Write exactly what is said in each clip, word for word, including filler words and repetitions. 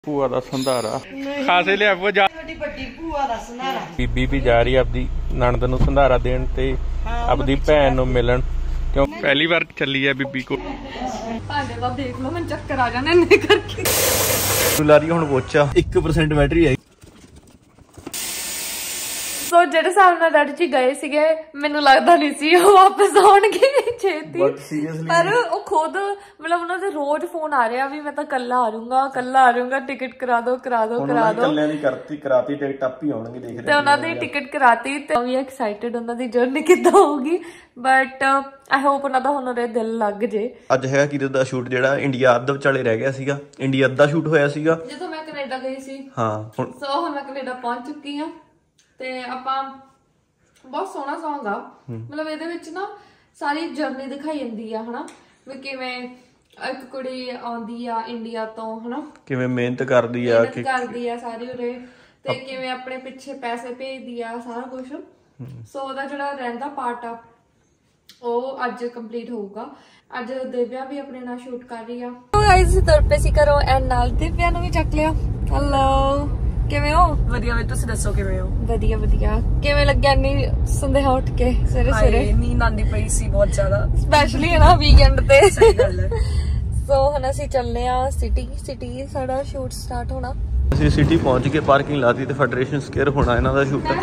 ਭੂਆ ਦਾ ਸੰਧਾਰਾ ਖਾਸੇ ਲਿਆ ਭੂਆ ਜਾ ਵੱਡੀ ਭੂਆ ਦਾ ਸੰਧਾਰਾ। ਬੀਬੀ ਵੀ ਜਾ ਰਹੀ ਆਪਦੀ ਨਣਦ ਨੂੰ ਸੰਧਾਰਾ ਦੇਣ ਤੇ ਆਪਦੀ ਭੈਣ ਨੂੰ ਮਿਲਣ, ਕਿਉਂ ਪਹਿਲੀ ਵਾਰ ਚੱਲੀ ਆ ਬੀਬੀ ਕੋ। ਭਾਂਡੇ ਦਾ ਦੇਖ ਲਓ ਮੈਨੂੰ ਚੱਕਰ ਆ ਜਾਣੇ ਇੰਨੇ ਕਰਕੇ। ਲਾਰੀ ਹੁਣ ਪੋਚਾ ਇੱਕ ਪਰਸੈਂਟ ਬੈਟਰੀ ਹੈ। ਸੋ ਜਿਹੜੇ ਹਿਸਾਬ ਨਾਲ ਡੈਡੀ ਜੀ ਗਏ ਸੀਗੇ ਮੈਨੂੰ ਲੱਗਦਾ ਨਹੀਂ ਸੀ ਉਹ ਵਾਪਸ ਆਉਣਗੇ ਛੇਤੀ, ਪਰ ਉਹ ਖੁਦ ਮਤਲਬ ਉਹਨਾਂ ਦੇ ਰੋਜ਼ ਫੋਨ ਆ ਰਿਹਾ ਵੀ ਮੈਂ ਤਾਂ ਕੱਲਾ ਆ ਜਾਊਂਗਾ ਕੱਲਾ ਆ ਜਾਊਂਗਾ, ਟਿਕਟ ਕਰਾ ਦੋ ਕਰਾ ਦੋ ਕਰਾ ਦੋ। ਕੱਲਿਆਂ ਦੀ ਕਰਤੀ ਕਰਾਤੀ ਟਿਕਟ ਆਪ ਹੀ ਆਉਣਗੇ ਦੇਖ ਰਹੇ ਤੇ ਉਹਨਾਂ ਦੀ ਟਿਕਟ ਕਰਾਤੀ ਤੇ ਵੀ ਐਕਸਾਈਟਡ ਉਹਨਾਂ ਦੀ ਜਰਨੀ ਕਿੱਦਾਂ ਹੋਊਗੀ, ਬਟ ਆਈ ਹੋਪ ਉਹਨਾਂ ਦਾ ਹੁਣ ਉਹਦੇ ਦਿਲ ਲੱਗ ਜੇ। ਅੱਜ ਹੈਗਾ ਕਿਤੇ ਦਾ ਸ਼ੂਟ ਜਿਹੜਾ ਇੰਡੀਆ ਅੱਧ ਵਿਚਾਲੇ ਰਹਿ ਗਿਆ ਸੀਗਾ, ਇੰਡੀਆ ਅੱਧਾ ਸ਼ੂਟ ਹੋਇਆ ਸੀਗਾ ਜਦੋਂ ਮੈਂ ਕੈਨੇਡਾ ਗਈ ਸੀ। ਹਾਂ ਹੁਣ ਸੋ ਹੁਣ ਮੈਂ ਕੈਨੇਡਾ ਪਹੁੰਚ ਚੁੱਕੀ ਹਾਂ ਤੇ ਆਪਾਂ ਬਹੁਤ ਸੋਹਣਾ ਸੌਂਗ ਆ, ਮਤਲਬ ਇਹਦੇ ਵਿੱਚ ਨਾ ਸਾਰੀ ਜਰਨੀ ਦਿਖਾਈ ਜਾਂਦੀ ਆ ਹਨਾ, ਵੀ ਕਿਵੇਂ ਇੱਕ ਕੁੜੀ ਆਉਂਦੀ ਆ ਇੰਡੀਆ ਤੋਂ ਹਨਾ, ਕਿਵੇਂ ਮਿਹਨਤ ਕਰਦੀ ਆ ਕਰਦੀ ਆ ਸਾਰੀ ਉਰੇ, ਤੇ ਕਿਵੇਂ ਆਪਣੇ ਪਿੱਛੇ ਪੈਸੇ ਭੇਜਦੀ ਆ ਸਾਰਾ ਕੁਝ। ਸੋ ਉਹਦਾ ਜਿਹੜਾ ਰਹਿੰਦਾ ਪਾਰਟ ਆ ਉਹ ਅੱਜ ਕੰਪਲੀਟ ਹੋਊਗਾ। ਅੱਜ ਦਿਵਿਆ ਵੀ ਆਪਣੇ ਨਾਲ ਸ਼ੂਟ ਕਰ ਰਹੀ ਆ। ਗਾਇਸ ਤੁਰ ਪਏ ਸੀ ਕਰੋ ਐਂਡ ਨਾਲ ਦਿਵਿਆ ਨੂੰ ਵੀ ਚੱਕ ਲਿਆ। ਹੈਲੋ ਕਿਵੇਂ ਹੋ? ਵਧੀਆ ਵੇ, ਤੁਸੀਂ ਦੱਸੋ ਕਿਵੇਂ ਹੋ? ਵਧੀਆ ਵਧੀਆ। ਕਿਵੇਂ ਲੱਗਿਆ ਨੀ ਸੰਦੇਹਾ ਉੱਠ ਕੇ ਸਵੇਰੇ ਸਵੇਰੇ? ਨੀਂਦ ਆਂਦੀ ਪਈ ਸੀ ਬਹੁਤ ਜ਼ਿਆਦਾ, ਸਪੈਸ਼ਲੀ ਨਾ ਵੀਕਐਂਡ ਤੇ। ਸਹੀ ਗੱਲ ਹੈ। ਸੋ ਹੁਣ ਅਸੀਂ ਚੱਲਦੇ ਆ ਸਿਟੀ, ਸਿਟੀ ਸਾਡਾ ਸ਼ੂਟ ਸਟਾਰਟ ਹੋਣਾ। ਅਸੀਂ ਸਿਟੀ ਪਹੁੰਚ ਕੇ ਪਾਰਕਿੰਗ ਲਾਤੀ ਤੇ ਫੈਡਰੇਸ਼ਨ ਸਕੁਅਰ ਹੋਣਾ ਇਹਨਾਂ ਦਾ ਸ਼ੂਟ।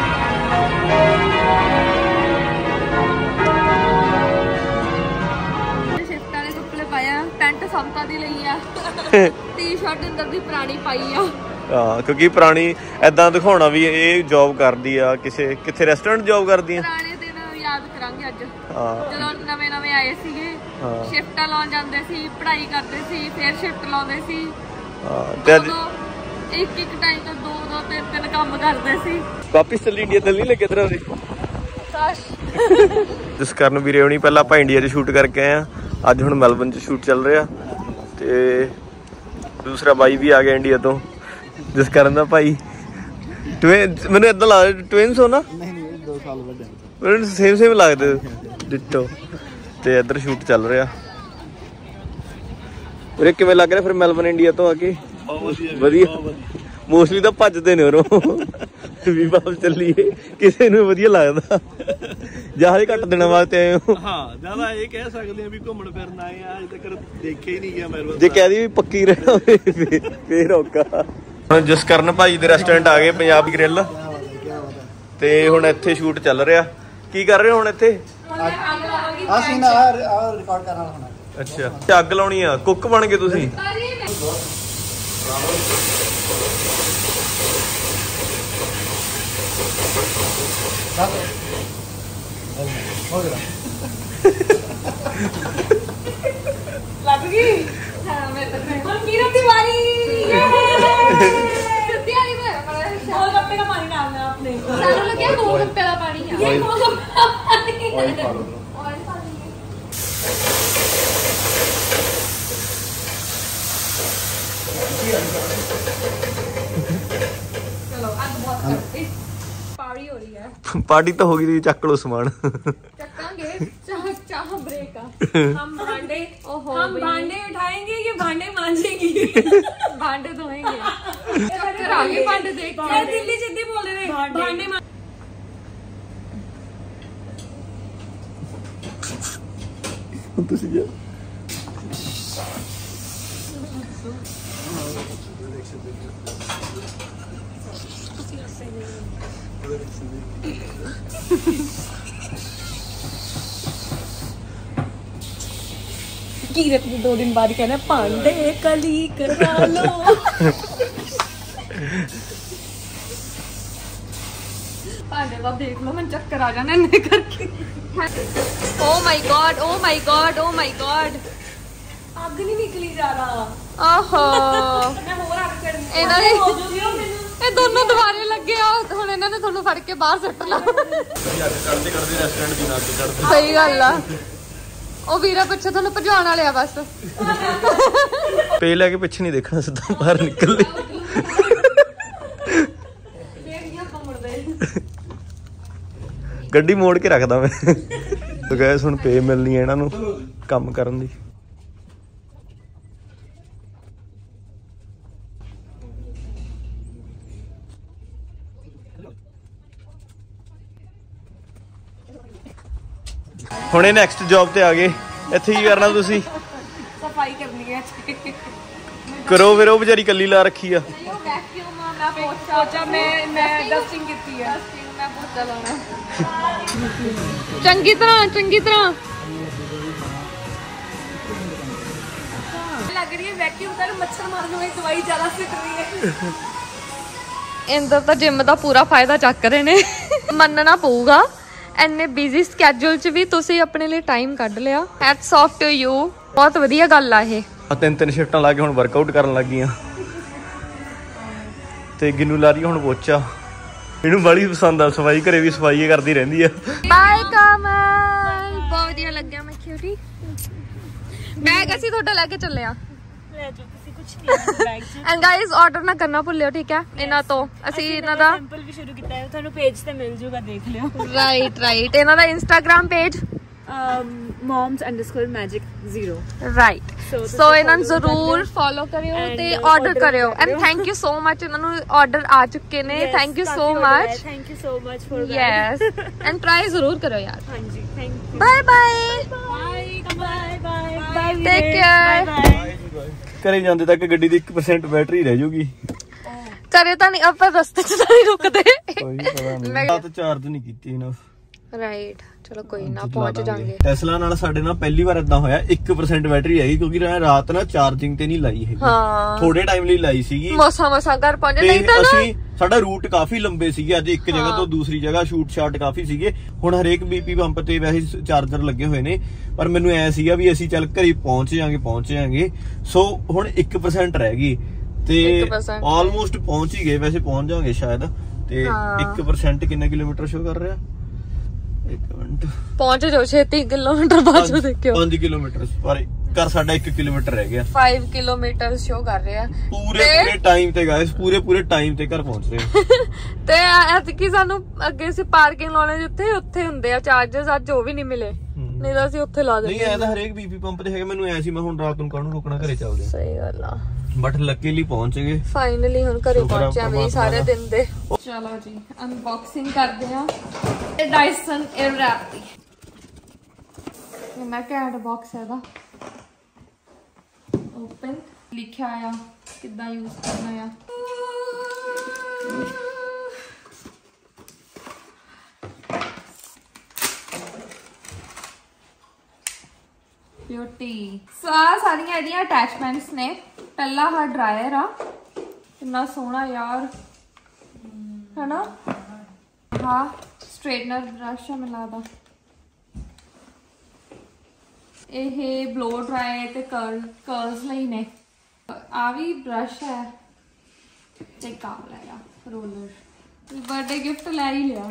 ਸ਼ਿਫਟ ਵਾਲੇ ਕੱਪੜੇ ਪਾਇਆ, ਪੈਂਟ ਸਮਤਾ ਦੀ ਲਈ ਆ, ਟੀ-ਸ਼ਰਟ ਅੰਦਰ ਦੀ ਪੁਰਾਣੀ ਪਾਈ ਆ। ਹਾਂ ਕਿਉਂਕਿ ਪੁਰਾਣੀ ਏਦਾਂ ਦਿਖਾਉਣਾ ਵੀ ਇਹ ਜੌਬ ਕਰਦੀ ਆ ਕਿਸੇ ਕਿੱਥੇ ਰੈਸਟੋਰੈਂਟ ਜੌਬ ਕਰਦੀ ਆ। ਪੁਰਾਣੇ ਦਿਨ ਯਾਦ ਕਰਾਂਗੇ ਅੱਜ, ਹਾਂ ਜਦੋਂ ਨਵੇਂ ਨਵੇਂ ਆਏ ਸੀਗੇ, ਸ਼ਿਫਟਾਂ ਲਾਉਣ ਜਾਂਦੇ ਸੀ, ਪੜ੍ਹਾਈ ਕਰਦੇ ਸੀ, ਫਿਰ ਸ਼ਿਫਟ ਲਾਉਂਦੇ ਸੀ। ਹਾਂ ਤੇ ਅੱਜ ਇੱਕ ਇੱਕ ਟਾਈਮ ਤੋਂ ਦੋ ਦੋ ਤਿੰਨ ਤਿੰਨ ਕੰਮ ਕਰਦੇ ਸੀ। ਵਾਪਿਸ ਚੱਲੀ ਇੰਡੀਆ ਦਿਲ ਨਹੀਂ ਲੱਗੇ ਤੇਰਾ ਉਹਦੇ? ਕਾਸ਼। ਜਿਸ ਕਾਰਨ ਵੀਰੇ ਹੋਣੀ ਪਹਿਲਾਂ ਆਪਾਂ ਇੰਡੀਆ 'ਚ ਸ਼ੂਟ ਕਰਕੇ ਆਏ ਆ, ਅੱਜ ਹੁਣ ਮੈਲਬਨ 'ਚ ਸ਼ੂਟ ਚੱਲ ਰਿਹਾ ਤੇ ਦੂਸਰਾ ਬਾਈ ਵੀ ਆ ਗਿਆ ਇੰਡੀਆ ਤੋਂ ਜਿਸ ਕਾਰਨ ਦਾ ਭਾਈ ਮੈਨੂੰ ਏਦਾਂ ਲੱਗਦਾ ਟਵਿੰਸ ਹੋ ਨਾ? ਨਹੀਂ ਨਹੀਂ ਦੋ ਸਾਲ ਵੱਡੇ ਮੈਨੂੰ ਸੇਮ ਸੇਮ ਲੱਗਦੇ ਡਿਟੋ। ਤੇ ਇੱਧਰ ਸ਼ੂਟ ਚੱਲ ਰਿਹਾ। ਵੀਰੇ ਕਿਵੇਂ ਲੱਗ ਰਿਹਾ ਫਿਰ ਮੈਲਬਨ ਇੰਡੀਆ ਤੋਂ ਆ ਕੇ? ਵਧੀਆ। ਮੋਸਟਲੀ ਤਾਂ ਭੱਜਦੇ ਨੇ ਉਰੋਂ ਵੀ ਵਾਪਸ ਚੱਲੀਏ, ਕਿਸੇ ਨੂੰ ਵਧੀਆ ਲੱਗਦਾ। ਜਹਾਜ਼ ਘੱਟ ਦਿਨਾਂ ਵਾਸਤੇ ਆਏ ਹੋ? ਹਾਂ ਜਿਆਦਾ ਇਹ ਕਹਿ ਸਕਦੇ ਆ ਵੀ ਘੁੰਮਣ ਫਿਰਨ ਆਏ ਆ, ਅਜੇ ਤੱਕ ਦੇਖਿਆ ਹੀ ਨਹੀਂ ਗਿਆ ਮੈਲਬਨ। ਜੇ ਕਹਿ ਦੀ ਵੀ ਪੱਕੀ ਰਹਿਣਾ ਹੋਵੇ ਫੇਰ ਔਖਾ। ਹੁਣ ਜਿਸ ਕਰਨ ਭਾਈ ਦੇ ਰੈਸਟੋਰੈਂਟ ਆ ਗਏ ਪੰਜਾਬੀ ਗ੍ਰਿਲ, ਤੇ ਹੁਣ ਇੱਥੇ ਸ਼ੂਟ ਚੱਲ ਰਿਹਾ। ਕੀ ਕਰ ਰਹੇ ਹੋ ਹੁਣ ਇੱਥੇ? ਅਸੀਂ ਨਾ ਰਿਕਾਰਡ ਕਰਨ ਵਾਲਾ ਹੋਣਾ। ਅੱਛਾ ਅੱਗ ਲਾਉਣੀ ਆ, ਕੁੱਕ ਬਣ ਗਏ ਤੁਸੀਂ? ਲੱਗ ਗਈ? ਹਾਂ ਮੈਂ ਤਾਂ ਹੁਣ ਕਿਰਨ ਦੀ ਵਾਰੀ। ਤਿਆਰੀ ਹੋਇਆ ਪਰ ਗੋਲ ਗੱਪੇ ਦਾ ਪਾਣੀ डालना आपने। सारों लगे गोल गप्पे का पानी है, ये गोल गप्पे पानी ऑयल पा लो, ऑयल पा लीजिए। चलो आज बहुत करते पार्टी हो रही है। पार्टी तो होगी थी, चक लो सामान। चक्कांगे चाह चाह ब्रेक का। हम भांडे ओहो हम भांडे उठाएंगे, ये भांडे मांजेगी, भांडे धोएंगे। चक्कर आगे भांडे देख के दिल्ली जिद्दी बोल रहे हैं भांडे मां। ਤੁਸੀਂ ਜਾ कीरत ने दो दिन बाद कहना पांडे कली करा लो। पांडे का देख लो मैं चक्कर आ जाना इन्हें करके। Oh my god oh my god oh my god आग नहीं निकली जा रहा। आहो मैं और आग चढ़नी ਇਹਨਾਂ ਨੇ ਇਹ ਦੋਨੋਂ ਦੁਬਾਰੇ ਲੱਗੇ ਆ, ਹੁਣ ਇਹਨਾਂ ਨੇ ਤੁਹਾਨੂੰ ਫੜ ਕੇ ਬਾਹਰ ਸੱਟ ਲਾ। ਕਰਦੇ ਕਰਦੇ ਰੈਸਟੋਰੈਂਟ ਦੀ ਨਾਕ ਚੜਦੇ। ਸਹੀ ਗੱਲ ਆ। ਉਹ ਵੀਰਾ ਪਿੱਛੇ ਤੁਹਾਨੂੰ ਭਜਾਉਣ ਵਾਲੇ ਆ ਬਸ। ਪੇ ਲੈ ਕੇ ਪਿੱਛੇ ਨਹੀਂ ਦੇਖਣਾ, ਸਿੱਧਾ ਬਾਹਰ ਨਿਕਲ ਲੈ। ਗੱਡੀ ਮੋੜ ਕੇ ਰੱਖਦਾ ਮੈਂ। ਤੇ ਗਾਇਸ ਹੁਣ ਪੇ ਮਿਲਣੀ ਹੈ ਇਹਨਾਂ ਨੂੰ ਕੰਮ ਕਰਨ ਦੀ। ਹੁਣੇ ਨੈਕਸਟ ਜੌਬ ਤੇ ਆ ਗਏ। ਇੱਥੇ ਕੀ ਕਰਨਾ ਤੁਸੀਂ? ਸਫਾਈ ਕਰਨੀ ਹੈ ਕਰੋ ਫਿਰ, ਉਹ ਵਿਚਾਰੀ ਕੱਲੀ ਲਾ ਰੱਖੀ ਆ। ਵੈਕਿਊਮ ਮੈਂ ਪੋਚਾ ਮੈਂ ਮੈਂ ਡਸਟਿੰਗ ਕੀਤੀ ਹੈ। ਡਸਟਿੰਗ ਮੈਂ ਪੋਚਾ ਲਾਉਣਾ ਚੰਗੀ ਤਰ੍ਹਾਂ ਚੰਗੀ ਤਰ੍ਹਾਂ ਲੱਗ ਰਹੀ ਹੈ। ਵੈਕਿਊਮ ਕਰ ਮੱਛਰ ਮਾਰਨ ਨੂੰ ਦਵਾਈ ਜ਼ਿਆਦਾ ਸਿੱਟ ਰਹੀ ਹੈ। ਇੰਦਰ ਤਾਂ ਜਿਮ ਦਾ ਪੂਰਾ ਫਾਇਦਾ ਚੱਕ ਰਹੇ ਨੇ। ਮੰਨਣਾ ਪਊਗਾ ਇੰਨੇ ਬਿਜ਼ੀ ਸਕੇਜੂਲ ਚ ਵੀ ਤੁਸੀਂ ਆਪਣੇ ਲਈ ਟਾਈਮ ਕੱਢ ਲਿਆ। Hats off to you. ਬਹੁਤ ਵਧੀਆ ਗੱਲ ਆ ਇਹ। ਤਿੰਨ ਤਿੰਨ ਸ਼ਿਫਟਾਂ ਲਾ ਕੇ ਹੁਣ ਵਰਕਆਊਟ ਕਰਨ ਲੱਗ ਗਈਆਂ ਤੇ ਗਿੰਨੂ ਲਾ ਰਹੀ ਹੁਣ ਪੋਚਾ। ਇਹਨੂੰ ਬੜੀ ਪਸੰਦ ਆ ਸਫਾਈ, ਘਰੇ ਵੀ ਸਫਾਈ ਕਰਦੀ ਰਹਿੰਦੀ ਆ। ਬਾਏ ਕਮਲ, ਬਹੁਤ ਵਧੀਆ ਲੱਗਿਆ ਮੈਂ ਕਿਊਟੀ। ਬੈਗ ਅਸੀਂ ਤੁਹਾਡਾ ਲੈ ਕੇ ਚੱਲੇ ਆ। ਐਂਡ ਗਾਇਜ਼ ਆਰਡਰ ਨਾ ਕਰਨਾ ਭੁੱਲਿਓ, ਠੀਕ ਹੈ? ਇਹਨਾਂ ਤੋਂ ਅਸੀਂ ਇਹਨਾਂ ਦਾ ਸਿੰਪਲ ਵੀ ਸ਼ੁਰੂ ਕੀਤਾ ਹੈ, ਤੁਹਾਨੂੰ ਪੇਜ ਤੇ ਮਿਲ ਜੂਗਾ, ਦੇਖ ਲਿਓ। ਰਾਈਟ ਰਾਈਟ ਇਹਨਾਂ ਦਾ Instagram page moms underscore magic zero right. So ਇਹਨਾਂ ਨੂੰ ਜ਼ਰੂਰ ਫੋਲੋ ਕਰਿਓ ਤੇ ਆਰਡਰ ਕਰਿਓ। And thank you so much, ਇਹਨਾਂ ਨੂੰ ਆਰਡਰ ਆ ਚੁੱਕੇ ਨੇ। Thank you so much. Thank you so much for yes and try ਜ਼ਰੂਰ ਕਰਿਓ ਯਾਰ। ਹਾਂਜੀ thank you. Bye bye bye bye bye bye. Take care. ਘਰੇ ਜਾਂਦੇ ਤੱਕ ਗੱਡੀ ਦੀ ਇੱਕ ਪਰਸੈਂਟ ਬੈਟਰੀ ਰਹਿ ਜੂਗੀ। ਕਰੇ ਤਾਂ ਨਹੀਂ, ਆਪਾਂ ਰਸਤੇ 'ਚ ਤਾਂ ਨਹੀਂ ਰੁਕਦੇ। ਕੋਈ ਪਤਾ ਨਹੀਂ, ਰਾਤ ਚਾਰਜ ਨਹੀਂ ਕੀਤੀ ਇਹਨਾਂ। ਰਾਈਟ ਚਲੋ ਕੋਈ ਨਾ, ਪਹੁੰਚ ਜਾਾਂਗੇ। ਟੈਸਲਾ ਨਾਲ ਸਾਡੇ ਨਾਲ ਪਹਿਲੀ ਵਾਰ ਇਦਾਂ ਹੋਇਆ ਇੱਕ ਪਰਸੈਂਟ ਬੈਟਰੀ ਹੈਗੀ, ਕਿਉਂਕਿ ਮੈਂ ਰਾਤ ਨਾ ਚਾਰਜਿੰਗ ਤੇ ਨਹੀਂ ਲਾਈ ਹੈਗੀ। ਹਾਂ ਥੋੜੇ ਟਾਈਮ ਲਈ ਲਾਈ ਸੀਗੀ। ਮੌਸਾ ਮੌਸਾ ਘਰ ਪਹੁੰਚੇ। ਤੇ ਨਹੀਂ ਤਾਂ ਅਸੀਂ ਸਾਡਾ ਰੂਟ ਕਾਫੀ ਲੰਬੇ ਸੀਗੇ। ਅੱਜ ਇੱਕ ਜਗ੍ਹਾ ਤੋਂ ਦੂਸਰੀ ਜਗ੍ਹਾ ਸ਼ੂਟ ਸ਼ਾਟ ਕਾਫੀ ਸੀਗੇ। ਹੁਣ ਹਰੇਕ ਬੀਪੀ ਪੰਪ ਤੇ ਵੈਸੇ ਚਾਰਜਰ ਲੱਗੇ ਹੋਏ ਨੇ, ਪਰ ਮੈਨੂੰ ਐ ਸੀਗਾ ਵੀ ਅਸੀਂ ਚੱਲ ਘਰੇ ਪਹੁੰਚ ਜਾਾਂਗੇ ਪਹੁੰਚ ਜਾਾਂਗੇ ਸੋ ਹੁਣ ਇੱਕ ਪਰਸੈਂਟ ਰਹਿ ਗਈ ਤੇ ਆਲਮੋਸਟ ਪਹੁੰਚ ਹੀ ਗਏ। ਵੈਸੇ ਪਹੁੰਚ ਜਾਵਾਂਗੇ ਸ਼ਾਇਦ। ਤੇ ਇੱਕ ਪਰਸੈਂਟ ਕਿੰਨੇ ਕਿਲੋਮੀਟਰ ਸ਼ੋ ਕਰ ਰਿਹਾ? ਇੱਕ ਮਿੰਟ, ਪਹੁੰਚ ਜਾਓ ਛੇਤੀ। ਕਿਲੋਮੀਟਰ ਬਾਅਦ ਚੋਂ ਦੇਖਿਓ। ਪੰਜ ਕਿਲੋਮੀਟਰ ਪਰ ਕਰ ਸਾਡਾ ਇੱਕ ਕਿਲੋਮੀਟਰ ਰਹਿ ਗਿਆ। ਪੰਜ ਕਿਲੋਮੀਟਰ ਸ਼ੋ ਕਰ ਰਿਹਾ ਪੂਰੇ ਪੂਰੇ ਟਾਈਮ ਤੇ ਗਾਇਸ, ਪੂਰੇ ਪੂਰੇ ਟਾਈਮ ਤੇ ਘਰ ਪਹੁੰਚ ਰਹੇ। ਤੇ ਐਤਕੀ ਸਾਨੂੰ ਅੱਗੇ ਸੀ ਪਾਰਕਿੰਗ ਲਾਉਣੇ ਜਿੱਥੇ ਉੱਥੇ ਹੁੰਦੇ ਆ ਚਾਰਜਰਸ, ਅੱਜ ਉਹ ਵੀ ਨਹੀਂ ਮਿਲੇ। ਨਹੀਂ ਤਾਂ ਅਸੀਂ ਉੱਥੇ ਲਾ ਦਿੰਦੇ। ਨਹੀਂ ਐ ਤਾਂ ਹਰੇਕ ਬੀਪੀ ਪੰਪ ਤੇ ਹੈਗਾ। ਮੈਨੂੰ ਐ ਸੀ ਮੈਂ ਹੁਣ ਰਾਤ ਨੂੰ ਕਾਹਨੂੰ ਰੁਕਣਾ, ਘਰੇ ਚੱਲਦੇ ਆ। ਸਹੀ ਗੱਲ ਆ। ਬਟ ਲੱਕੀਲੀ ਪਹੁੰਚ ਗਏ ਫਾਈਨਲੀ। ਹੁਣ ਘਰੇ ਪਹੁੰਚਿਆ ਵੀ ਸਾਰੇ ਦਿਨ ਦੇ। ਚਲੋ ਜੀ ਅਨਬਾਕਸਿੰਗ ਕਰਦੇ ਆ ਇਹ ਡਾਇਸਨ 에ਅਰਵ੍ਰੈਪ ਦੀ। ਇਹ ਮੈਂ ਘੈਂਟ ਬਾਕਸ ਹੈ ਇਹਦਾ। ਓਪਨ ਲਿਖਿਆ ਆ ਕਿੱਦਾਂ ਯੂਜ਼ ਕਰਨਾ ਆ। ਬਿਊਟੀ। ਸੋ ਆ ਸਾਰੀਆਂ ਇਹਦੀਆਂ ਅਟੈਚਮੈਂਟਸ ਨੇ। ਪਹਿਲਾ ਹਾ ਡਰਾਇਰ ਆ, ਕਿੰਨਾ ਸੋਹਣਾ ਯਾਰ ਹਨਾ। ਹਾਂ ਸਟ੍ਰੇਟਨਰ ਬ੍ਰਸ਼ ਆ ਮੈਨੂੰ ਲੱਗਦਾ। ਇਹ ਬਲੋ ਡਰਾਈ ਤੇ ਕਰਲ ਕਰਲਸ ਲਈ ਨੇ। ਆ ਵੀ ਬ੍ਰਸ਼ ਹੈ ਤੇ ਕਾਮ ਲਿਆ ਰੋਲਰ। ਬਰਥਡੇ ਗਿਫਟ ਲੈ ਹੀ ਲਿਆ।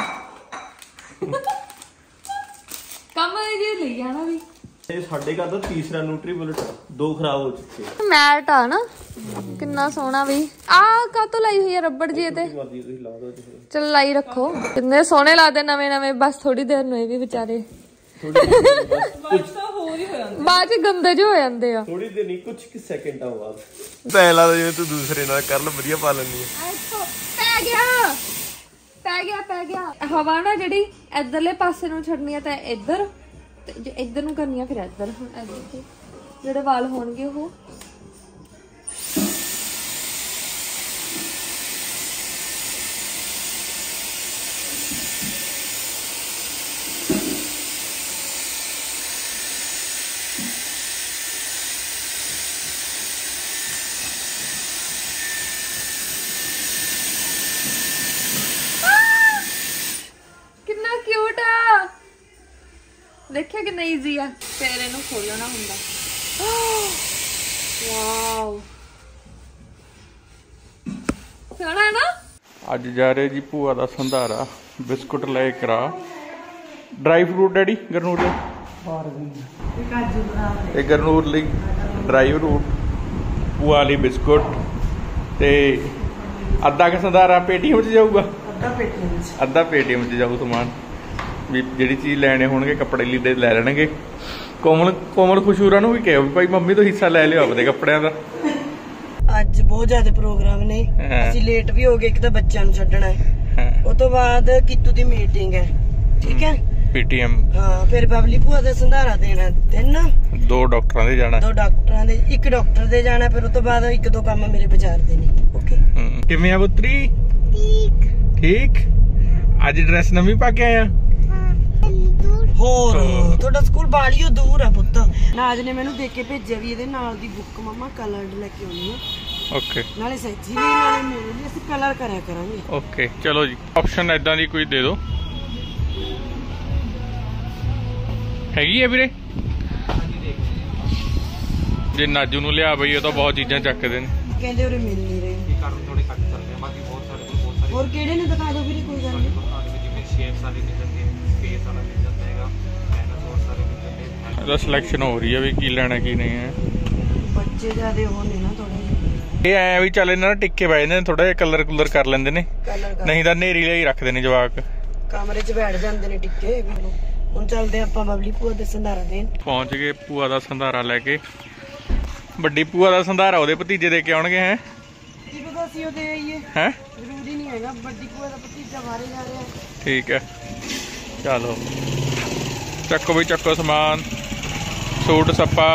ਕੰਮ ਜੀ ਲਈ ਜਾਣਾ ਵੀ। ਇਹ ਸਾਡੇ ਘਰ ਦਾ ਤੀਸਰਾ ਨਿਊਟਰੀ ਬੁਲਟ, ਦੋ ਖਰਾਬ ਹੋ ਚੁੱਕੇ। ਮੈਟ ਆ ਨਾ, ਕਿੰਨਾ ਸੋਹਣਾ ਵੀ। ਆ ਕਾਤੋਂ ਲਾਈ ਹੋਈ ਹੈ ਰਬੜ ਜੀ ਤੇ। ਚਲ ਲਾਈ ਰੱਖੋ। ਕਿੰਨੇ ਸੋਹਣੇ ਲੱਗਦੇ ਨਵੇਂ ਨਵੇਂ। ਬਸ ਥੋੜੀ ਦੇਰ ਨੂੰ ਇਹ ਵੀ ਵਿਚਾਰੇ ਬਾਅਦ ਚ ਗੰਦੇ ਜਿਹੇ ਹੋ ਜਾਂਦੇ ਆ। ਥੋੜੀ ਦੇਰ ਨਹੀਂ, ਕੁਝ ਕਿ ਸੈਕਿੰਡਾਂ ਬਾਅਦ। ਤਾਂ ਲੱਗਦਾ ਜਿਵੇਂ ਤੂੰ ਦੂਸਰੇ ਨਾਲ ਕਰ ਲ ਵਧੀਆ ਪਾ ਲੈਂਦੀ ਹੈ। ਪੈ ਗਿਆ ਪੈ ਗਿਆ ਪੈ ਗਿਆ। ਹਵਾ ਨਾ ਜਿਹੜੀ ਇਧਰਲੇ ਪਾਸੇ ਨੂੰ ਛੱਡਣੀ ਆ ਤਾਂ ਇੱਧਰ, ਜੇ ਇੱਧਰ ਨੂੰ ਕਰਨੀ ਆ ਫਿਰ ਇੱਧਰ। ਹੁਣ ਇੱਧਰ ਤੇ ਜਿਹੜੇ ਵਾਲ ਹੋਣਗੇ ਉਹ ਕਿੰਨਾ ਕਿਊਟ ਆ। ਦੇਖਿਆ ਕਿੰਨਾ ਈਜ਼ੀ ਆ। ਫਿਰ ਇਹਨੂੰ ਖੋਲਣਾ ਹੁੰਦਾ। ਵਾਓ ਸੋਹਣਾ ਹੈ ਨਾ। ਅੱਜ ਜਾ ਰਹੇ ਜੀ ਭੂਆ ਦਾ ਸੰਧਾਰਾ। ਬਿਸਕੁਟ ਲੈ ਕਰਾ, ਡਰਾਈ ਫਰੂਟ ਡੈਡੀ ਗਰਨੂਰ ਲਈ ਤੇ ਗਰਨੂਰ ਲਈ ਡਰਾਈ ਫਰੂਟ, ਭੂਆ ਲਈ ਬਿਸਕੁਟ ਤੇ ਅੱਧਾ ਕੁ ਸੰਧਾਰਾ ਪੇਟੀਐਮ 'ਚ ਜਾਊਗਾ। ਅੱਧਾ ਪੇਟੀਐਮ 'ਚ ਅੱਧਾ ਪੇਟੀਐਮ 'ਚ ਜਾਊ ਸਮਾਨ ਵੀ ਜਿਹੜੀ ਚੀਜ਼ ਲੈਣੇ ਹੋਣਗੇ ਕੱਪੜੇ ਲੀੜੇ ਲੈ ਲੈਣਗੇ। ਕੋਮਲ ਕੋਮਲ ਖੁਸ਼ੂਰਾ ਨੂੰ ਵੀ ਕਿਹਾ ਵੀ ਭਾਈ ਮੰਮੀ ਤੋਂ ਹਿੱਸਾ ਲੈ ਲਿਓ ਆਪਦੇ ਕੱਪੜਿਆਂ ਦਾ। ਅੱਜ ਬਹੁਤ ਜ਼ਿਆਦਾ ਪ੍ਰੋਗਰਾਮ ਨੇ। ਅਸੀਂ ਲੇਟ ਵੀ ਹੋ ਗਏ। ਇੱਕ ਤਾਂ ਬੱਚਿਆਂ ਨੂੰ ਛੱਡਣਾ ਹੈ, ਉਹ ਤੋਂ ਬਾਅਦ ਕਿੱਤੂ ਦੀ ਮੀਟਿੰਗ ਹੈ। ਠੀਕ ਹੈ, ਪੀਟੀਐਮ ਹਾਂ ਫਿਰ ਬਬਲੀ ਭੂਆ ਦਾ ਸੰਧਾਰਾ ਦੇਣਾ ਤਿੰਨ ਦੋ ਡਾਕਟਰਾਂ ਦੇ ਜਾਣਾ ਦੋ ਡਾਕਟਰਾਂ ਦੇ ਇੱਕ ਡਾਕਟਰ ਦੇ ਜਾਣਾ ਫਿਰ ਉਸ ਤੋਂ ਬਾਅਦ ਇੱਕ ਦੋ ਕੰਮ ਮੇਰੇ ਬਾਜ਼ਾਰ ਦੇ ਨੇ ਓਕੇ ਕਿਵੇਂ ਆ ਪੁੱਤਰੀ ਠੀਕ ਠੀਕ ਅੱਜ ਡਰੈਸ ਨਵੀਂ ਪਾ ਕੇ ਆਇਆ ਹੋਰ ਤੁਹਾਡਾ ਸਕੂਲ ਬਾਲੀਓ ਦੂਰ ਆ ਪੁੱਤ ਨਾਜ ਨੇ ਮੈਨੂੰ ਦੇਖ ਕੇ ਭੇਜਿਆ ਵੀ ਇਹਦੇ ਨਾਲ ਦੀ ਬੁੱਕ ਮਮਾ ਕਲਰਡ ਲੈ ਕੇ ਆਉਣੀ ਆ ਓਕੇ ਨਾਲੇ ਸੱਚੀ ਵੀ ਨਾਲੇ ਮੇਰੇ ਲਈ ਅਸੀਂ ਕਲਰ ਕਰਿਆ ਕਰਾਂਗੇ ਓਕੇ ਚਲੋ ਜੀ ਆਪਸ਼ਨ ਇਦਾਂ ਦੀ ਕੋਈ ਦੇ ਦਿਓ ਹੈਗੀ ਆ ਵੀਰੇ ਜੇ ਨਾਜੂ ਨੂੰ ਲਿਆ ਬਈ ਉਹ ਤਾਂ ਬਹੁਤ ਚੀਜ਼ਾਂ ਚੱਕਦੇ ਨੇ ਕਹਿੰਦੇ ਉਰੇ ਮਿਲ ਨਹੀਂ ਰਹੇ ਥੋੜੇ ਘੱਟ ਚੱਲਦੇ ਆ ਬਾਕੀ ਬਹੁਤ ਸਾਰੇ ਬਹੁਤ ਸਾਰੇ ਹੋਰ ਕਿਹੜੇ ਨੇ ਦਿਖਾ ਦਿਓ ਵੀਰੇ ਕੋਈ ਗੱਲ ਨਹੀਂ ਜਿਵੇਂ ਸ਼ੇਪਸ ਵਾਲੇ ਮਿਲ ਜਾਂਦੇ ਆ ਸਪੇਸ ਵਾਲਾ ਮਿਲ ਜਾਂਦਾ ਹੈਗਾ ਡਾਇਨਾਸੌਰ ਸਾਰੇ ਮਿਲ ਜਾਂਦੇ ਆ ਇਹਦਾ ਸਿਲੈਕਸ਼ਨ ਹੋ ਰਹੀ ਹੈ ਵੀ ਕੀ ਲੈਣਾ ਕੀ ਨਹੀਂ ਹੈ ਬੱਚੇ ਜਿਆਦੇ ਉਹ ਨੇ ਨਾ ਥੋੜੇ ਇਹ ਐ ਵੀ ਚੱਲ ਇਹਨਾਂ ਨਾਲ ਟਿੱਕੇ ਬੈ ਜਾਂਦੇ ਨੇ ਥੋੜਾ ਜਿਹਾ ਕਲਰ ਕੁਲਰ ਕਰ ਲੈਂਦੇ ਨੇ ਨਹੀਂ ਤਾਂ ਨੇਰੀ ਲਈ ਰੱਖਦੇ ਨੇ ਜਵਾਕ ਕਮਰੇ 'ਚ ਬੈਠ ਜਾਂਦੇ ਨੇ ਟਿੱਕੇ ਹੁਣ ਚੱਲਦੇ ਆਪਾਂ ਬਬਲੀ ਭੂਆ ਦੇ ਸੰਧਾਰਾ ਦੇਣ ਪਹੁੰਚ ਗਏ ਭੂਆ ਦਾ ਸੰਧਾਰਾ ਲੈ ਕੇ ਵੱਡੀ ਭੂਆ ਦਾ ਸੰਧਾਰਾ ਉਹਦੇ ਭਤੀਜੇ ਦੇ ਕੇ ਆਉਣਗੇ ਹੈ ਕੀ ਪਤਾ ਸੀ ਉਹ ਦੇ ਆਈਏ ਹੈ ਜ਼ਰੂਰੀ ਨਹੀਂ ਹੈਗਾ ਵੱਡੀ ਭੂਆ ਦਾ ਭਤੀਜਾ ਬਾਹਰੇ ਜਾ ਰਿਹਾ ਠੀਕ ਹੈ ਚਲੋ ਚੱਕੋ ਵੀ ਚੱਕੋ ਸਮਾਨ ਸੂਟ ਸੱਪਾ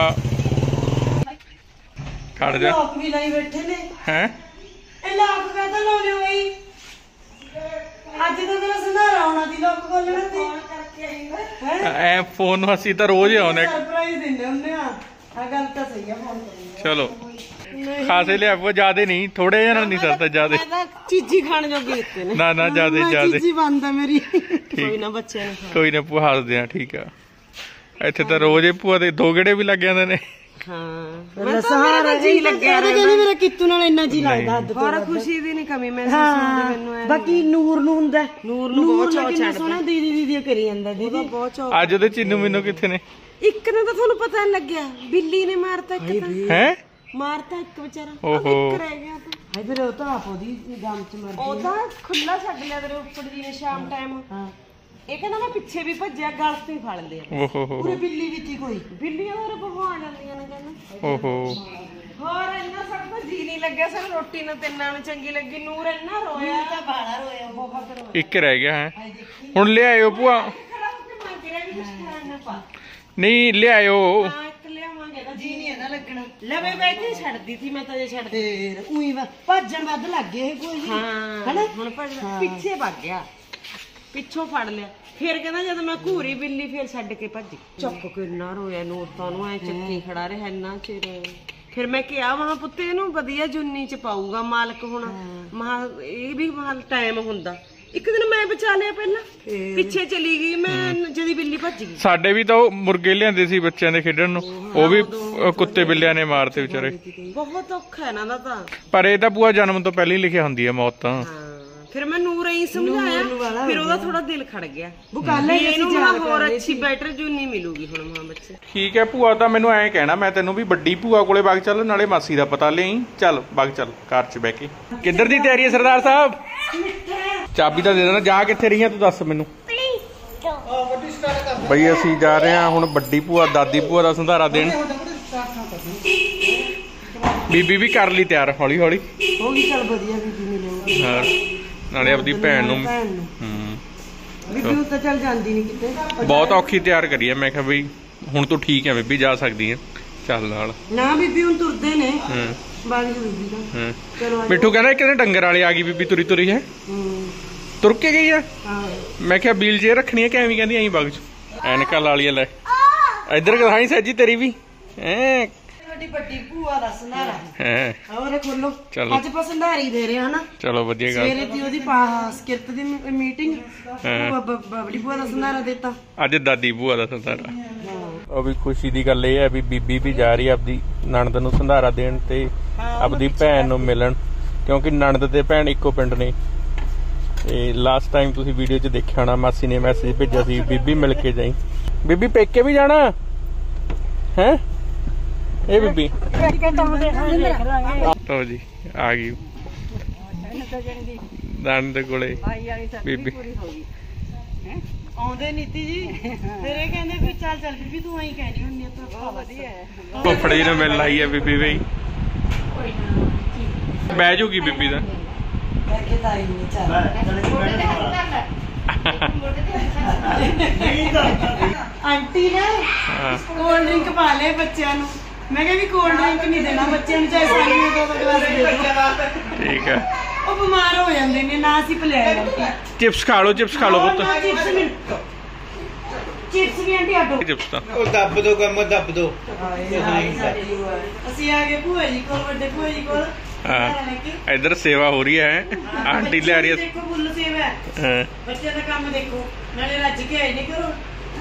ਖੜ ਜਾ ਲੋਕ ਵੀ ਲਾਈ ਬੈਠੇ ਨੇ ਹੈ ਇਹ ਲੋਕ ਕਾਹਦਾ ਲਾਉਣੇ ਹੋਈ ਅੱਜ ਤਾਂ ਤੇਰਾ ਸੰਧਾਰਾ ਆਉਣਾ ਦੀ ਲੋਕ ਖੋਲਣਾ ਤੇ ਐ ਫੋਨ ਨੂੰ ਅਸੀਂ ਤਾਂ ਰੋਜ਼ ਆਉਨੇ ਸਰਪ੍ਰਾਈਜ਼ ਦਿੰਦੇ ਹੁੰਦੇ ਆ ਆ ਗੱਲ ਤਾਂ ਸਹੀ ਆ ਫੋਨ ਕਰੀ ਚਲੋ ਖਾਸੇ ਲਿਆਵੋ ਜਿਆਦੇ ਨਹੀਂ ਥੋੜੇ ਜਿਹੇ ਨਾਲ ਨਹੀਂ ਸਰਦਾ ਜਿਆਦੇ ਚੀਜ਼ੀ ਖਾਣ ਜੋਗੇ ਦਿੱਤੇ ਨੇ ਨਾ ਨਾ ਜਿਆਦੇ ਜਿਆਦੇ ਚੀਜ਼ੀ ਬੰਦ ਆ ਮੇਰੀ ਕੋਈ ਨਾ ਬੱਚਿਆਂ ਨੂੰ ਕੋਈ ਨਾ ਭੂਆ ਹੱਸਦੇ ਆ ਠੀਕ ਆ ਇੱਥੇ ਤਾਂ ਰੋਜ਼ ਹੀ ਭੂਆ ਦੇ ਦੋ ਗੇੜੇ ਵੀ ਲੱਗ ਜਾਂਦੇ ਨੇ ਹਾਂ ਮੈਂ ਤਾਂ ਮੇਰਾ ਜੀ ਲੱਗਿਆ ਰਹਿੰਦਾ ਮੇਰਾ ਕਿੱਤੂ ਨਾਲ ਇੰਨਾ ਜੀ ਲੱਗਦਾ ਹੱਦ ਤੋਂ ਵੱਧ ਖੁਸ਼ੀ ਦੀ ਨਹੀਂ ਕਮੀ ਮਹਿਸੂਸ ਹੁੰਦੀ ਮੈਨੂੰ ਐ ਬਾਕੀ ਨੂਰ ਨੂੰ ਹੁੰਦਾ ਨੂਰ ਨੂੰ ਬਹੁਤ ਚਾਅ ਚੜਦਾ ਸੋਹਣਾ ਦੀਦੀ ਦੀਦੀ ਕਰੀ ਜਾਂਦਾ ਦੀਦੀ ਬਹੁਤ ਚਾਅ ਅੱਜ ਉਹਦੇ ਚਿੰਨੂ ਮੈਨੂੰ ਕਿੱਥੇ ਨੇ ਇੱਕ ਨੇ ਤਾਂ ਤੁਹਾਨੂੰ ਪਤਾ ਨਹੀਂ ਲੱਗਿਆ ਬਿੱਲੀ ਨੇ ਮਾਰਤਾ ਇੱਕ ਤਾਂ ਹੈ ਮਾਰਤਾ ਇੱਕ ਵਿਚਾਰਾ ਓਹੋ ਇੱਕ ਰਹਿ ਗਿਆ ਤਾਂ ਹਾਏ ਫਿਰ ਉਹ ਤਾਂ ਆਪ ਉਹਦੀ ਗਮ ਚ ਮਰ ਗਈ ਉਹ ਤਾਂ ਖੁੱਲਾ ਛੱਡ ਲਿਆ ਤੇਰੇ ਉੱਪਰ ਜੀ ਨੇ ਸ਼ਾਮ ਟਾਈਮ ਹਾਂ ਇਹ ਕਹਿੰਦਾ ਮੈਂ ਪਿੱਛੇ ਵੀ ਭੱਜਿਆ ਗਲ ਤੋਂ ਹੀ ਫੜ ਲਿਆ ਓਹੋ ਹੋ ਪੂਰੀ ਬਿੱਲੀ ਵਿੱਚ ਹੀ ਕੋਈ ਬਿੱਲੀਆਂ ਹੋਰ ਬਹੁਤ ਆ ਜਾਂਦੀਆਂ ਨੇ ਕਹਿੰਦਾ ਓਹੋ ਹੋਰ ਇੰਨਾ ਸਭ ਤਾਂ ਜੀ ਨਹੀਂ ਲੱਗਿਆ ਸਰ ਰੋਟੀ ਨਾ ਤਿੰਨਾਂ ਨੂੰ ਚੰਗੀ ਲੱਗੀ ਨੂਰ ਇੰਨਾ ਰੋਇਆ ਤਾਂ ਬਾਲਾ ਰੋਇਆ ਬਹੁਤ ਰੋਇਆ ਇੱਕ ਰਹਿ ਗਿਆ ਹੈ ਹੁਣ ਲਿਆਇਓ ਭੂਆ ਨਹੀਂ ਲਿਆਇਓ ਹਾਂ ਇੱਕ ਲਿਆਵਾਂਗੇ ਤਾਂ ਜੀ ਨਹੀਂ ਇਹਦਾ ਲੱਗਣਾ ਲਵੇ ਬੈਠੇ ਛੱਡਦੀ ਸੀ ਮੈਂ ਤਾਂ ਜੇ ਛੱਡ ਫੇਰ ਉਹੀ ਭੱਜਣ ਵੱਧ ਲੱਗ ਗਏ ਕੋਈ ਹਾਂ ਹਨਾ ਹੁਣ ਭੱਜ ਪਿੱਛੇ ਭੱਜ ਗਿਆ ਪਿੱਛੋਂ ਫੜ ਲਿਆ ਫਿਰ ਕਹਿੰਦਾ ਜਦ ਮੈਂ ਘੂਰੀ ਬਿੱਲੀ ਫਿਰ ਛੱਡ ਕੇ ਭੱਜੀ ਚੁੱਪ ਕਿੰਨਾ ਰੋਇਆ ਨੂਰਤਾਂ ਨੂੰ ਐ ਚੱਕੀ ਖੜਾ ਰਿਹਾ ਇੰਨਾ ਚਿਰ ਫਿਰ ਮੈਂ ਕਿਹਾ ਮਹਾ ਪੁੱਤੇ ਇਹਨੂੰ ਵਧੀਆ ਜੁੰਨੀ ਚ ਪਾਊਗਾ ਮਾਲਕ ਹੁਣ ਮਹਾ ਇਹ ਵੀ ਮਾਲ ਟਾਈਮ ਹੁੰਦਾ ਇੱਕ ਦਿਨ ਮੈਂ ਬਚਾ ਲਿਆ ਪਹਿਲਾਂ ਪਿੱਛੇ ਚਲੀ ਗਈ ਮੈਂ ਜਦੀ ਬਿੱਲੀ ਭੱਜ ਗਈ ਸਾਡੇ ਵੀ ਤਾਂ ਉਹ ਮੁਰਗੇ ਲਿਆਂਦੇ ਸੀ ਬੱਚਿਆਂ ਦੇ ਖੇਡਣ ਨੂੰ ਉਹ ਵੀ ਕੁੱਤੇ ਬਿੱਲਿਆਂ ਨੇ ਮਾਰਤੇ ਵਿਚਾਰੇ ਬਹੁਤ ਔਖਾ ਇਹਨਾਂ ਦਾ ਤਾਂ ਪਰ ਇਹ ਤਾਂ ਭੂਆ ਜਨਮ ਤੋਂ ਪਹਿਲਾਂ ਹੀ ਲਿਖਿਆ ਹੁੰਦੀ ਹੈ ਮੌਤ ਤਾਂ ਫਿਰ ਮੈਂ ਨੂਰ ਹੀ ਸਮਝਾਇਆ ਫਿਰ ਉਹਦਾ ਥੋੜਾ ਦਿਲ ਖੜ ਗਿਆ ਬੁਕਾਲੇ ਇਹਨੂੰ ਹੋਰ ਅੱਛੀ ਬੈਟਰ ਜੁਨੀ ਮਿਲੂਗੀ ਹੁਣ ਮਾਂ ਬੱਚੇ ਠੀਕ ਹੈ ਭੂਆ ਤਾਂ ਮੈਨੂੰ ਐਂ ਕਹਿਣਾ ਮੈਂ ਤੈਨੂੰ ਵੀ ਵੱਡੀ ਭੂਆ ਕੋਲੇ ਵਗ ਚੱਲ ਨਾਲੇ ਮਾਸੀ ਦਾ ਪਤਾ ਲਈ ਚੱਲ ਵਗ ਚੱਲ ਕਾਰ 'ਚ ਬਹਿ ਕੇ ਕਿੱਧਰ ਦੀ ਤਿਆਰੀ ਹੈ ਸਰਦਾਰ ਸਾਹਿਬ ਚਾਬੀ ਤਾਂ ਦੇ ਦੇਣਾ ਜਾ ਕਿੱਥੇ ਰਹੀਆਂ ਤੂੰ ਦੱਸ ਮੈਨੂੰ ਬਈ ਅਸੀਂ ਜਾ ਰਹੇ ਹਾਂ ਹੁਣ ਵੱਡੀ ਭੂਆ ਦਾਦੀ ਭੂਆ ਦਾ ਸੰਧਾਰਾ ਦੇਣ ਬੀਬੀ ਵੀ ਕਰ ਲਈ ਤਿਆਰ ਹੌਲੀ ਹੌਲੀ ਹੋ ਗਈ ਚੱਲ ਵਧੀਆ ਬੀਬੀ ਮਿਲੇਗੀ ਹਾਂ ਨਾਲੇ ਆਪਦੀ ਭੈਣ ਨੂੰ ਹੂੰ ਬੀਬੀ ਤਾਂ ਚੱਲ ਜਾਂਦੀ ਨਹੀਂ ਕਿਤੇ ਬਹੁਤ ਔਖੀ ਤਿਆਰ ਕਰੀ ਹੈ ਮੈਂ ਕਿਹਾ ਬਈ ਹੁਣ ਤੂੰ ਠੀਕ ਹੈ ਬੀਬੀ ਜਾ ਸਕਦੀ ਹੈ ਚੱਲ ਨਾਲ ਨਾ ਬੀਬੀ ਹੁਣ ਤੁਰਦੇ ਨੇ ਹੂੰ ਬਾਲੀ ਬੀਬੀ ਦਾ ਹੂੰ ਮਿੱਠੂ ਕਹਿੰਦਾ ਇੱਕ ਦਿਨ ਡੰਗਰ ਵਾਲੀ ਆ ਗਈ ਬੀਬੀ ਤੁਰੀ ਤੁਰੀ ਹੈ ਹੂੰ ਤੁਰ ਕੇ ਗਈ ਆ ਹਾਂ ਮੈਂ ਕਿਹਾ ਵੀਲ ਚੇਅਰ ਰੱਖਣੀ ਹੈ ਕਿ ਐਵੇਂ ਕਹਿੰਦੀ ਐਂ ਬਗ ਚ ਐਨਕਾਂ ਲਾ ਲਈਆਂ ਲੈ ਇੱਧਰ ਦਿਖਾਈ ਸੱਜੀ ਤੇਰੀ ਵੀ ਹੈ ਵੱਡੀ ਵੱਡੀ ਭੂਆ ਦਾ ਸੰਧਾਰਾ ਹੈ ਹੋਰ ਖੋਲੋ ਚਲੋ। ਅੱਜ ਆਪਾਂ ਸੰਧਾਰੀ ਦੇ ਰਹੇ ਹਾਂ ਨਾ ਚਲੋ ਵਧੀਆ ਗੱਲ ਸਵੇਰੇ ਦੀ ਉਹਦੀ ਪਾ ਸਕ੍ਰਿਪਟ ਦੀ ਮੀਟਿੰਗ ਬਬਲੀ ਭੂਆ ਦਾ ਸੰਧਾਰਾ ਦਿੱਤਾ ਅੱਜ ਦਾਦੀ ਭੂਆ ਦਾ ਸੰਧਾਰਾ ਉਹ ਵੀ ਖੁਸ਼ੀ ਦੀ ਗੱਲ ਇਹ ਹੈ ਵੀ ਬੀਬੀ ਵੀ ਜਾ ਰਹੀ ਆਪਦੀ ਨਣਦ ਨੂੰ ਸੰਧਾਰਾ ਦੇਣ ਤੇ ਆਪਦੀ ਭੈਣ ਨੂੰ ਮਿਲਣ ਕਿਉਂਕਿ ਨਣਦ ਤੇ ਭੈਣ ਇੱਕੋ ਪਿੰਡ ਨੇ ਤੇ ਲਾਸਟ ਟਾਈਮ ਤੁਸੀਂ ਵੀਡੀਓ 'ਚ ਦੇਖਿਆ ਹੋਣਾ ਮਾਸੀ ਨੇ ਮੈਸੇਜ ਭੇਜਿਆ ਸੀ ਬੀਬੀ ਮਿਲ ਕੇ ਜਾਈ ਬੀਬੀ ਪੇਕੇ ਵੀ ਜਾਣਾ ਹੈ ਇਹ ਬੀਬੀ ਲਓ ਜੀ ਆ ਗਈ ਨਣਦ ਕੋਲੇ ਬੀਬੀ ਆਉਂਦੇ ਨੀਤੀ ਜੀ ਫਿਰ ਇਹ ਕਹਿੰਦੇ ਵੀ ਚੱਲ ਚੱਲ ਬੀਬੀ ਤੂੰ ਐਂ ਕਹਿਣੀ ਹੁੰਨੀ ਆ ਤਾਂ ਵਧੀਆ ਹੈ ਫੁੱਫੜੀ ਨੂੰ ਮਿਲ ਆਈ ਹੈ ਬੀਬੀ ਬਈ ਬਹਿ ਜੂਗੀ ਬੀਬੀ ਦਾ ਬਹਿ ਕੇ ਤਾਈ ਨਹੀਂ ਚੱਲ ਆਂਟੀ ਨੇ ਕੋਲਡ ਡਰਿੰਕ ਪਾ ਲਿਆ ਬੱਚਿਆਂ ਨੂੰ। ਮੈਂ ਕਿਹਾ ਵੀ ਕੋਲਡ ਡਰਿੰਕ ਨਹੀਂ ਦੇਣਾ ਬੱਚਿਆਂ ਨੂੰ, ਚਾਹੇ ਸਾਨੂੰ ਦੋ ਦੋ ਗਲਾਸ ਦੇ ਦਿਓ। ਠੀਕ ਹੈ। ਉਹ ਬਿਮਾਰ ਹੋ ਜਾਂਦੇ ਨੇ ਨਾ, ਅਸੀਂ ਪਿਲਾਇਆ। ਚਿਪਸ ਖਾ ਲਓ, ਚਿਪਸ ਖਾ ਲਓ ਪੁੱਤ। ਚਿਪਸ ਵੀ ਚਿਪਸ ਵੀ ਆਂਟੀ ਆਟੋ ਚਿਪਸ ਤਾਂ ਉਹ ਦੱਬ ਦੋ ਕੰਮ ਦੱਬ ਦੋ। ਅਸੀਂ ਆ ਗਏ ਭੂਆ ਜੀ ਕੋਲ, ਵੱਡੇ ਭੂਆ ਜੀ ਕੋਲ। ਹਾਂ, ਇੱਧਰ ਸੇਵਾ ਹੋ ਰਹੀ ਹੈ। ਆਂਟੀ ਲੈ ਰਹੀ ਹੈ। ਦੇਖੋ ਫੁੱਲ ਸੇਵਾ ਹੈ। ਹਾਂ, ਬੱਚਿਆਂ ਦਾ ਕੰਮ ਦੇਖੋ, ਨਾਲੇ ਰੱਜ ਕੇ ਆਏ ਨਹੀਂ ਕਰੋ।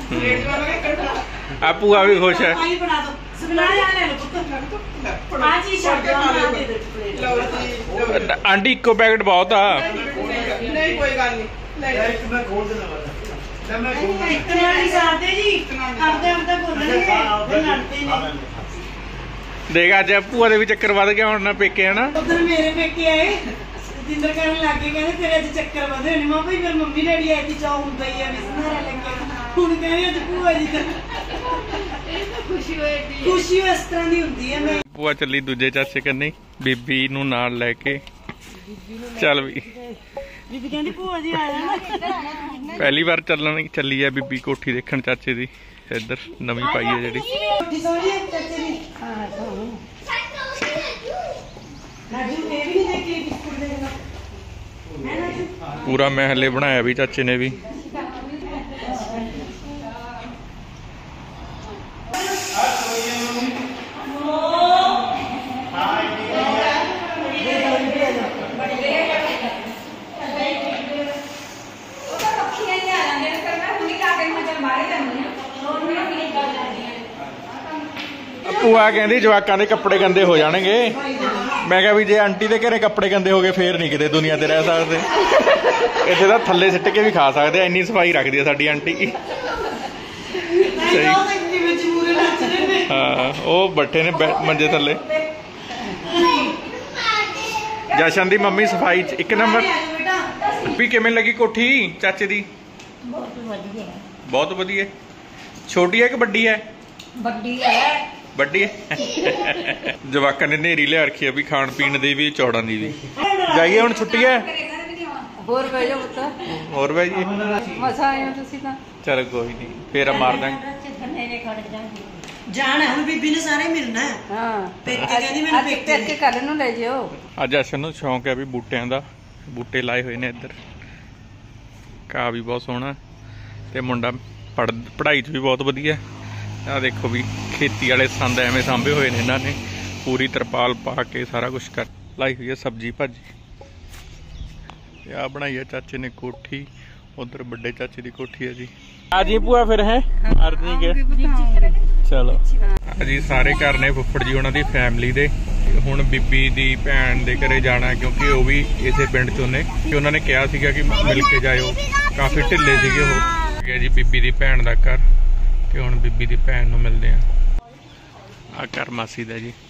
ਆ ਭੂਆ ਵੀ ਖੁਸ਼ ਹੈ। ਆਈ ਬਣਾ ਦੋ ਸਬਨਾ ਆ ਲੈ ਲਓ ਪੁੱਤ। ਆ ਚੀਜ਼ ਛੱਡ ਦੋ, ਆ ਦੇ ਦਿਓ। ਆਂਟੀ ਇੱਕੋ ਪੈਕਟ ਬਹੁਤ ਆ। ਨਹੀਂ ਕੋਈ ਗੱਲ ਨਹੀਂ, ਇੱਕ ਮੈਂ ਖੋਲ ਦੇਣਾ। ਮੈਂ ਖੋਲ ਇੱਕ ਨਾਲ ਹੀ ਸਾਦੇ ਜੀ ਕਰਦੇ ਆਪਦਾ ਬੋਲਣਗੇ, ਫਿਰ ਲੜਦੇ ਨੇ। ਦੇਖ ਅੱਜ ਭੂਆ ਦੇ ਵੀ ਚੱਕਰ ਵੱਧ ਗਿਆ ਹੁਣ ਨਾ ਪੇਕੇ ਹਨਾ। ਉਧਰ ਮੇਰੇ ਪੇਕੇ ਆਏ, ਜਿੰਦਰ ਕਰਨ ਲੱਗੇ, ਕਹਿੰਦੇ ਤੇਰੇ ਅੱਜ ਚੱਕਰ ਵਧੇ ਹੋਣੇ। ਮਾਂ ਭਾਈ ਫਿਰ ਮੰਮੀ ਡੈਡੀ ਆਏ ਦੀ ਚਾਹ ਹੁੰਦਾ ਹੀ ਆ, ਵੀ ਸੰਧਾਰਾ ਲੈ ਕੇ ਹੁਣ ਕਹਿੰਦੇ ਅੱਜ ਭੂਆ ਜੀ ਦਾ ਖੁਸ਼ੀ ਹੋਏਗੀ। ਖੁਸ਼ੀ ਇਸ ਤਰ੍ਹਾਂ ਦੀ ਹੁੰਦੀ ਹੈ। ਮੈਂ ਭੂਆ ਚੱਲੀ ਦੂਜੇ ਚਾਚੇ ਕੰਨੇ ਬੀਬੀ ਨੂੰ ਨਾਲ ਲੈ ਕੇ। ਚੱਲ ਵੀ ਬੀਬੀ ਕਹਿੰਦੀ ਭੂਆ ਜੀ ਆਇਆ ਨਾ। ਪਹਿਲੀ ਵਾਰ ਚੱਲਣ ਚੱਲੀ ਆ ਬੀਬੀ ਕੋਠੀ ਦੇਖਣ ਚਾਚੇ ਦੀ। ਇੱਧਰ ਨਵੀਂ ਪਾਈ ਹੈ ਜਿਹੜੀ। ਰੋਟੀ ਸੋਹਣੀ ਹੈ ਚਾਚੇ ਦੀ। ਹਾਂ ਸੋਹਣੀ। ਨਾਜੂ ਇਹ ਵੀ ਨਹੀਂ ਦੇਖੀ ਬਿਸਕੁਟ ਦੇ ਦੇਣਾ ਹੈ ਨਾਜੂ। ਪੂਰਾ ਮਹਿਲੇ ਬਣਾਇਆ ਵੀ ਚਾਚੇ ਨੇ ਵੀ। ਭੂਆ ਕਹਿੰਦੀ ਜਵਾਕਾਂ ਦੇ ਕੱਪੜੇ ਗੰਦੇ ਹੋ ਜਾਣਗੇ। ਮੈਂ ਕਿਹਾ ਵੀ ਜੇ ਆਂਟੀ ਦੇ ਘਰੇ ਕੱਪੜੇ ਗੰਦੇ ਹੋ ਗਏ ਫੇਰ ਨਹੀਂ ਕਿਤੇ ਦੁਨੀਆ ਤੇ ਰਹਿ ਸਕਦੇ। ਇੱਥੇ ਤਾਂ ਥੱਲੇ ਸਿੱਟ ਕੇ ਵੀ ਖਾ ਸਕਦੇ ਆ, ਇੰਨੀ ਸਫਾਈ ਰੱਖਦੀ ਆ ਸਾਡੀ ਆਂਟੀ। ਸਹੀ। ਹਾਂ, ਉਹ ਬੈਠੇ ਨੇ ਮੰਜੇ ਥੱਲੇ। ਜਸ਼ਨ ਦੀ ਮੰਮੀ ਸਫਾਈ ਚ ਇੱਕ ਨੰਬਰ। ਵੀ ਕਿਵੇਂ ਲੱਗੀ ਕੋਠੀ ਚਾਚੇ ਦੀ? ਬਹੁਤ ਵਧੀਆ। ਛੋਟੀ ਹੈ ਕਿ ਵੱਡੀ ਹੈ? ਵੱਡੀ ਹੈ। ਵੱਡੀ ਹੈ। ਜਵਾਕਾਂ ਨੇ ਨੇਰੀ ਲਿਆ ਰੱਖੀ ਆ ਵੀ ਖਾਣ ਪੀਣ ਦੀ ਵੀ ਚੌੜਾਂ ਦੀ ਵੀ। ਜਾਈਏ ਹੁਣ, ਛੁੱਟੀ ਹੈ। ਹੋਰ ਬਹਿ ਜਾਓ ਪੁੱਤ। ਹੋਰ ਬਹਿ ਜੀ। ਮਸਾ ਆਏ ਹੋ ਤੁਸੀਂ ਤਾਂ। ਚਲ ਕੋਈ ਨਹੀਂ, ਫੇਰ ਮਾਰ ਦਾਂਗੇ। ਜਾਣਾ ਹੁਣ ਬੀਬੀ ਨੇ ਸਾਰੇ ਮਿਲਣਾ। ਹਾਂ ਪੇਕੇ ਕਹਿੰਦੀ ਮੈਨੂੰ ਪੇਕੇ ਕੇ ਕੱਲ ਨੂੰ ਲੈ ਜਿਓ। ਅੱਜ ਅਸ਼ਨ ਨੂੰ ਸ਼ੌਂਕ ਹੈ ਵੀ ਬੂਟਿਆਂ ਦਾ। ਬੂਟੇ ਲਾਏ ਹੋਏ ਨੇ ਇੱਧਰ। ਘਾਹ ਵੀ ਬਹੁਤ ਸੋਹਣਾ ਤੇ ਮੁੰਡਾ ਪੜ੍ਹ ਪੜ੍ਹਾਈ 'ਚ ਵੀ ਬਹੁਤ ਵਧੀਆ। ਆਹ ਦੇਖੋ ਵੀ ਖੇਤੀ ਵਾਲੇ ਸੰਦ ਐਵੇਂ ਸਾਂਭੇ ਹੋਏ ਨੇ ਇਹਨਾਂ ਨੇ। ਪੂਰੀ ਤਰਪਾਲ ਪਾ ਕੇ ਸਾਰਾ ਕੁਝ ਕਰ ਲਾਈ ਹੋਈ ਹੈ। ਸਬਜ਼ੀ ਭਾਜੀ ਤੇ ਆਹ ਬਣਾਈ ਹੈ ਚਾਚੇ ਨੇ ਕੋਠੀ। ਉਧਰ ਵੱਡੇ ਚਾਚੇ ਦੀ ਕੋਠੀ ਹੈ ਜੀ। ਆ ਜੀ ਭੂਆ ਫਿਰ ਹੈ ਅਰਨੀ ਕੇ। ਚਲੋ ਜੀ ਸਾਰੇ ਘਰ ਨੇ ਫੁੱਫੜ ਜੀ ਉਹਨਾਂ ਦੀ ਫੈਮਿਲੀ ਦੇ। ਹੁਣ ਬੀਬੀ ਦੀ ਭੈਣ ਦੇ ਘਰੇ ਜਾਣਾ ਕਿਉਂਕਿ ਉਹ ਵੀ ਇਸੇ ਪਿੰਡ ਚੋਂ ਨੇ। ਕਿ ਉਹਨਾਂ ਨੇ ਕਿਹਾ ਸੀਗਾ ਕਿ ਮਿਲ ਕੇ ਜਾਇਓ। ਕਾਫੀ ਢਿੱਲੇ ਸੀਗੇ ਉਹ। ਜੀ ਬੀਬੀ ਦੀ ਭੈਣ ਦਾ ਘਰ ਤੇ ਹੁਣ ਬੀਬੀ ਦੀ ਭੈਣ ਨੂੰ ਮਿਲਦੇ ਆ। ਆ ਘਰ ਮਾਸੀ ਦਾ ਜੀ।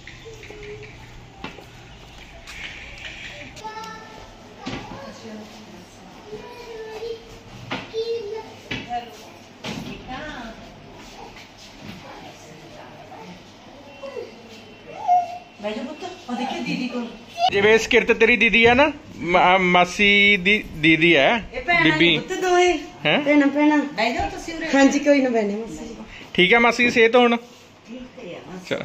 ਜਿਵੇਂ ਸਕਿਰਤ ਤੇਰੀ ਦੀਦੀ ਹੈ ਨਾ, ਮਾਸੀ ਦੀ ਦੀਦੀ ਹੈ ਬੀਬੀ ਹੈ। ਭੈਣਾ ਭੈਣਾ ਬਹਿ ਜਾਓ ਤੁਸੀਂ ਉਰੇ। ਹਾਂਜੀ ਕੋਈ ਨਾ ਬੈਠੇ ਮਾਸੀ ਜੀ। ਠੀਕ ਹੈ ਮਾਸੀ ਦੀ ਸਿਹਤ ਹੁਣ? ਚਲ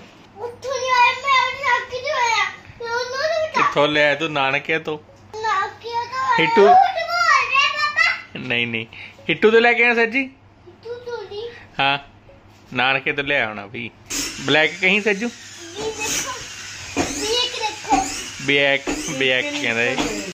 ਕਿੱਥੋਂ ਲਿਆ ਤੂੰ? ਨਾਨਕੇ ਤੋਂ? ਹਿੱਟੂ ਨਹੀਂ ਨਹੀਂ ਹਿੱਟੂ ਤੋਂ ਲੈ ਕੇ ਆਇਆ ਸੱਜੀ। ਹਾਂ ਨਾਨਕੇ ਤੋਂ ਲਿਆ ਹੋਣਾ ਵੀ। ਬਲੈਕ ਕਹੀਂ ਸੱਜੂ? ਬੈਕ ਬੈਕ ਕਹਿੰਦਾ